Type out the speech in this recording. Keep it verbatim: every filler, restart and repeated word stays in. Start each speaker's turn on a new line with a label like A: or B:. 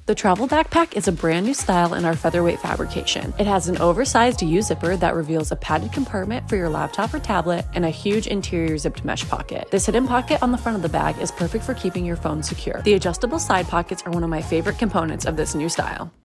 A: The travel backpack is a brand new style in our Featherweight fabrication. It has an oversized U-zipper that reveals a padded compartment for your laptop or tablet and a huge interior zipped mesh pocket. This hidden pocket on the front of the bag is perfect for keeping your phone secure. The adjustable side pockets are one of my favorite components of this new style.